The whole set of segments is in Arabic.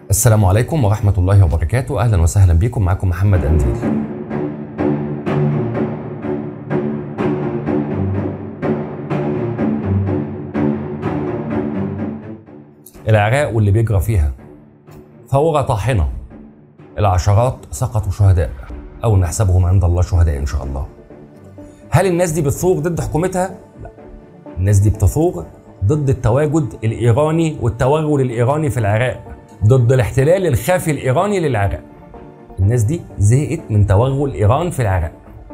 السلام عليكم ورحمة الله وبركاته. أهلا وسهلا بكم، معكم محمد أنديل. العراق واللي بيجرى فيها ثورة طاحنة، العشرات سقطوا شهداء أو نحسبهم عند الله شهداء إن شاء الله. هل الناس دي بتثور ضد حكومتها؟ لا، الناس دي بتثور ضد التواجد الإيراني والتوغل الإيراني في العراق، ضد الاحتلال الخافي الإيراني للعراق. الناس دي زهقت من توغل إيران في العراق.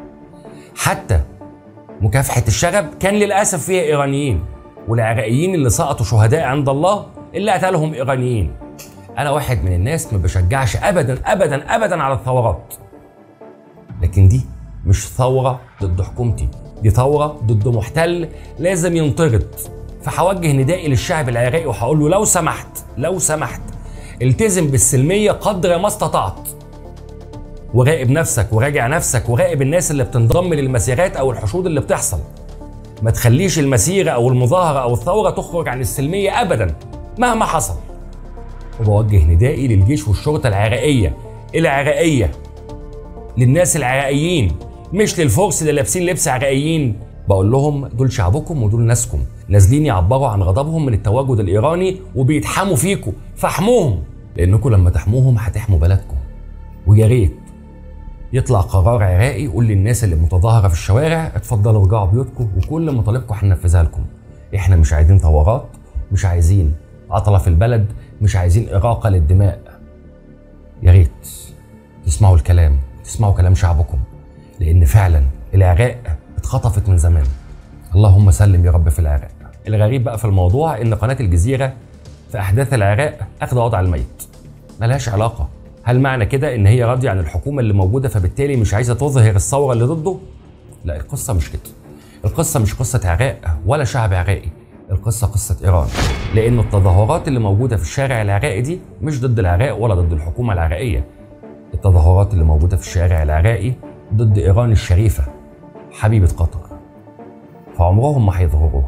حتى مكافحة الشغب كان للأسف فيها إيرانيين، والعراقيين اللي سقطوا شهداء عند الله اللي قتلهم إيرانيين. أنا واحد من الناس ما بشجعش أبدا أبدا أبدا على الثورات، لكن دي مش ثورة ضد حكومتي، دي ثورة ضد محتل لازم ينطرد. فهوجه ندائي للشعب العراقي وهقول له لو سمحت التزم بالسلمية قدر ما استطعت، وراقب نفسك وراجع نفسك وراقب الناس اللي بتنضم للمسيرات أو الحشود اللي بتحصل. ما تخليش المسيرة أو المظاهرة أو الثورة تخرج عن السلمية أبدا مهما حصل. وبوجه ندائي للجيش والشرطة العراقية، للناس العراقيين، مش للفرس اللي لابسين لبس عراقيين. بقول لهم دول شعبكم ودول ناسكم، نازلين يعبروا عن غضبهم من التواجد الإيراني وبيتحموا فيكم، فاحموهم، لأنكم لما تحموهم هتحموا بلدكم. ويا ريت يطلع قرار عراقي يقول للناس اللي متظاهرة في الشوارع اتفضلوا ارجعوا بيوتكم وكل مطالبكم هننفذها لكم. احنا مش عايزين ثورات، مش عايزين عطلة في البلد، مش عايزين إراقة للدماء. يا ريت تسمعوا الكلام، تسمعوا كلام شعبكم، لأن فعلا العراق اتخطفت من زمان. اللهم سلم يا رب في العراق. الغريب بقى في الموضوع إن قناة الجزيرة في أحداث العراق أخذ وضع الميت، ملهاش علاقة. هل معنى كده إن هي راضية عن الحكومة اللي موجودة فبالتالي مش عايزة تظهر الثورة اللي ضده؟ لا، القصة مش كده. القصة مش قصة عراق ولا شعب عراقي، القصة قصة إيران. لأن التظاهرات اللي موجودة في الشارع العراقي دي مش ضد العراق ولا ضد الحكومة العراقية. التظاهرات اللي موجودة في الشارع العراقي ضد إيران الشريفة حبيبة قطر، فعمرهم ما هيظهروها.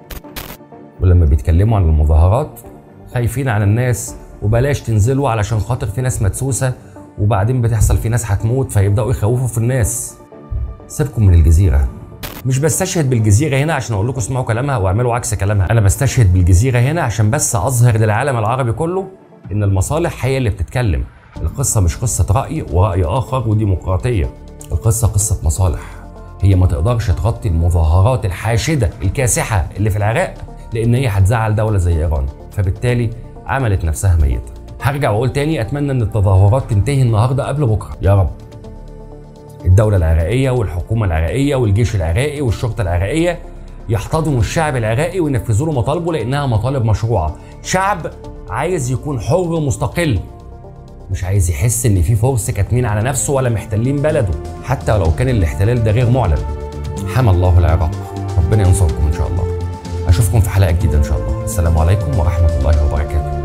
ولما بيتكلموا عن المظاهرات خايفين على الناس وبلاش تنزلوا علشان خاطر في ناس مدسوسة، وبعدين بتحصل في ناس هتموت فيبدأوا يخوفوا في الناس. سيبكم من الجزيرة. مش بستشهد بالجزيرة هنا عشان أقول لكم اسمعوا كلامها واعملوا عكس كلامها، أنا بستشهد بالجزيرة هنا عشان بس أظهر للعالم العربي كله إن المصالح هي اللي بتتكلم. القصة مش قصة رأي ورأي آخر وديمقراطية، القصة قصة مصالح. هي ما تقدرش تغطي المظاهرات الحاشدة الكاسحة اللي في العراق، لأن هي هتزعل دولة زي إيران، فبالتالي عملت نفسها ميتة. هرجع وأقول تاني، أتمنى إن التظاهرات تنتهي النهاردة قبل بكرة يا رب. الدولة العراقية والحكومة العراقية والجيش العراقي والشرطة العراقية يحتضنوا الشعب العراقي وينفذوا له مطالبه، لأنها مطالب مشروعة. شعب عايز يكون حر مستقل، مش عايز يحس إن في فرس كاتمين على نفسه ولا محتلين بلده، حتى لو كان الاحتلال ده غير معلن. حمى الله العراق، ربنا ينصركم إن شاء الله. أشوفكم في حلقة جديدة إن شاء الله. السلام عليكم ورحمة الله وبركاته.